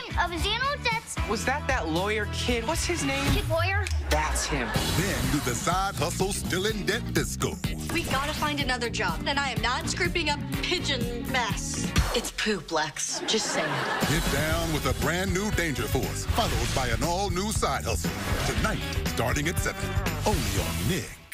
payment of his annual debts. Was that lawyer kid? What's his name? Kid lawyer. That's him. Then do the side hustle still in debt disco. We gotta find another job, and I am not scooping up pigeon mess. It's poop, Lex. Just saying. Get down with a brand new Danger Force, followed by an all-new side hustle. Tonight, starting at 7, only on Nick.